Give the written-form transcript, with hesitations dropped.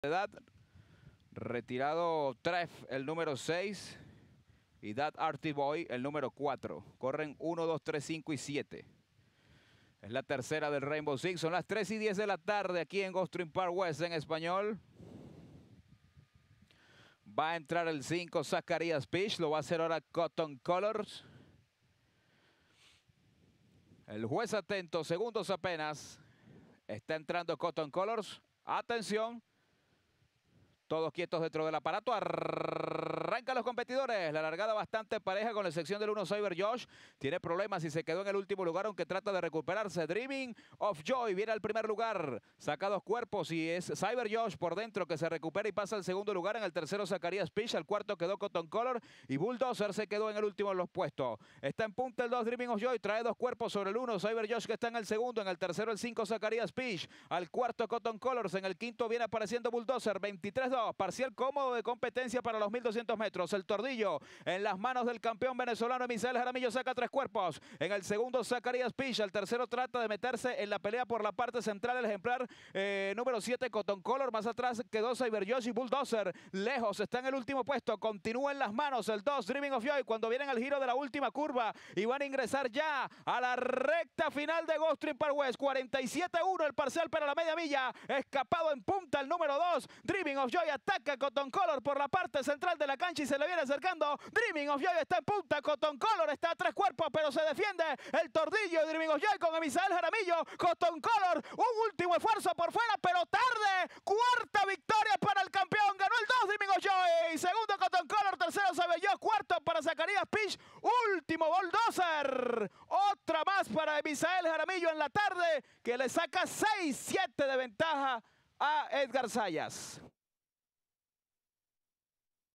edad. Retirado Treff, el número 6. Y That Artie Boy, el número 4. Corren 1, 2, 3, 5 y 7. Es la tercera del Rainbow Six. Son las 3:10 de la tarde aquí en Gulfstream Park West en español. Va a entrar el 5, Zacarias Peach. Lo va a hacer ahora Cotton Colors. El juez atento, segundos apenas. Está entrando Cotton Colors. Atención. Todos quietos dentro del aparato. Arrancan los competidores. La largada bastante pareja con la sección del 1 Cyber Josh. Tiene problemas y se quedó en el último lugar, aunque trata de recuperarse. Dreaming of Joy viene al primer lugar. Saca 2 cuerpos y es Cyber Josh por dentro que se recupera y pasa al segundo lugar. En el tercero Zacarias Peach. Al cuarto quedó Cotton Color. Y Bulldozer se quedó en el último de los puestos. Está en punta el 2 Dreaming of Joy. Trae 2 cuerpos sobre el 1 Cyber Josh que está en el segundo. En el tercero el 5 Zacarias Peach. Al cuarto Cotton Colors. En el quinto viene apareciendo Bulldozer. 23-2. Parcial cómodo de competencia para los 1200 metros. El tordillo en las manos del campeón venezolano Misael Jaramillo saca 3 cuerpos. En el segundo Zacarias Peach. El tercero trata de meterse en la pelea por la parte central. El ejemplar número 7 Cotton Color. Más atrás quedó Cyber Josh y Bulldozer. Lejos está en el último puesto. Continúa en las manos el 2 Dreaming of Joy cuando vienen al giro de la última curva y van a ingresar ya a la recta final de Gulfstream Park West. 47-1 el parcial para la media milla. Escapado en punta el número 2 Dreaming of Joy. Ataca Cotton Color por la parte central de la cancha y se le viene acercando. Dreaming of Joy está en punta. Cotton Color está a 3 cuerpos, pero se defiende el tordillo de Dreaming of Joy con Misael Jaramillo. Cotton Color, un último esfuerzo por fuera, pero tarde. Cuarta victoria para el campeón. Ganó el 2 Dreaming of Joy. Segundo Cotton Color, tercero Sabelló, cuarto para Zacarias Peach. Último Bulldozer. Otra más para Misael Jaramillo en la tarde que le saca 6-7 de ventaja a Edgar Zayas.